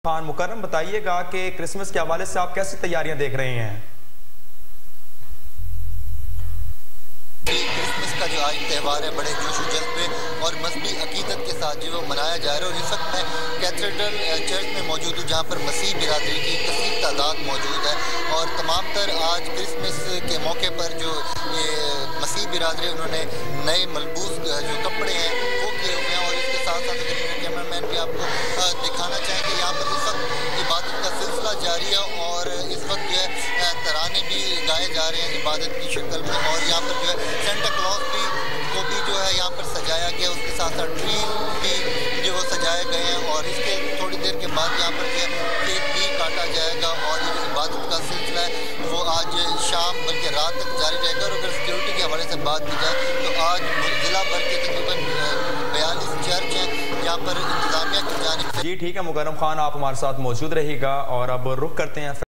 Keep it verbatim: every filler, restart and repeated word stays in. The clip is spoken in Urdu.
خان مکرم، بتائیے گا کہ کرسمس کے حوالے سے آپ کیسی تیاریاں دیکھ رہے ہیں؟ کرسمس کا جو آج تہوار ہے بڑے جوش و جذبے اور مذہبی عقیدت کے ساتھ جو وہ منایا جا رہا ہے، اور اس وقت میں کیتھیڈرل چرچ میں موجود ہوں جہاں پر مسیح برادری کی کثیر تعداد موجود ہے، اور تمام تر آج کرسمس کے موقع پر جو یہ مسیح برادری انہوں نے نئے ملبوس جو کپڑے ہیں وہ کیے ہوئے ہیں، اور اس کے ساتھ ساتھ اگر کیمرہ مین بھی آپ کو دکھانا چاہیں کہ یہاں پر اس وقت عبادت کا سلسلہ جاری ہے، اور اس وقت جو ہے ترانے بھی گائے جا رہے ہیں عبادت کی شکل میں، اور یہاں پر جو ہے سینٹا کلوز بھی کو بھی جو ہے یہاں پر سجایا گیا، اس کے ساتھ ساتھ ٹری بھی جو وہ سجائے گئے ہیں، اور اس کے تھوڑی دیر کے بعد یہاں پر جو ہے کیک بھی کاٹا جائے گا، اور یہ جو عبادت کا سلسلہ ہے وہ آج شام بلکہ رات تک جاری رہے گا۔ اور اگر سیکیورٹی کے حوالے سے بات کی جائے تو آج ضلع بھر کے تقریباً بیالیس چرچ ہیں جہاں پر انتظامیہ کی جانب سے۔ جی ٹھیک ہے مکرم خان، آپ ہمارے ساتھ موجود رہے گا، اور اب رخ کرتے ہیں